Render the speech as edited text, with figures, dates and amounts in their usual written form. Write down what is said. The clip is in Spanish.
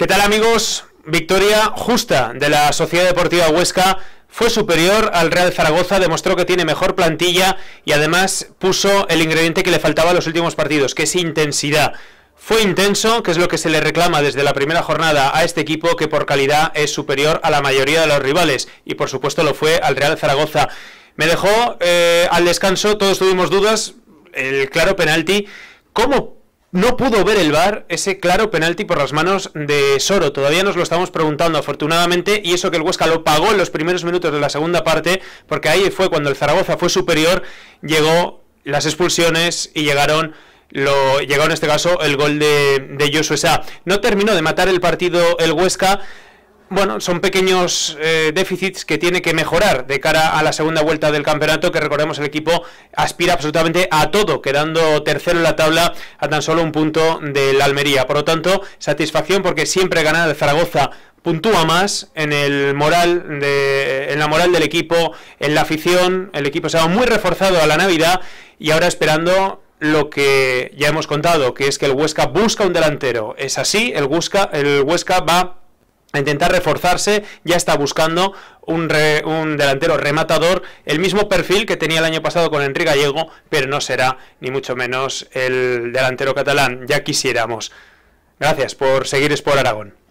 ¿Qué tal, amigos? Victoria justa de la Sociedad Deportiva Huesca. Fue superior al Real Zaragoza, demostró que tiene mejor plantilla y además puso el ingrediente que le faltaba a los últimos partidos, que es intensidad. Fue intenso, que es lo que se le reclama desde la primera jornada a este equipo, que por calidad es superior a la mayoría de los rivales, y por supuesto lo fue al Real Zaragoza. Me dejó al descanso, todos tuvimos dudas, el claro penalti. ¿Cómo no pudo ver el VAR ese claro penalti por las manos de Soro? Todavía nos lo estamos preguntando, afortunadamente, y eso que el Huesca lo pagó en los primeros minutos de la segunda parte, porque ahí fue cuando el Zaragoza fue superior, llegó las expulsiones y llegó en este caso el gol de Josué Sá. No terminó de matar el partido el Huesca. Bueno, son pequeños déficits que tiene que mejorar de cara a la segunda vuelta del campeonato, que recordemos el equipo aspira absolutamente a todo, quedando tercero en la tabla a tan solo un punto del Almería. Por lo tanto, satisfacción, porque siempre ganar el Zaragoza puntúa más en la moral del equipo, en la afición. El equipo se ha muy reforzado a la Navidad y ahora esperando lo que ya hemos contado, que es que el Huesca busca un delantero. Es así, el Huesca va a intentar reforzarse, ya está buscando un delantero rematador, el mismo perfil que tenía el año pasado con Enrique Gallego, pero no será ni mucho menos el delantero catalán, ya quisiéramos. Gracias por seguir Sport Aragón.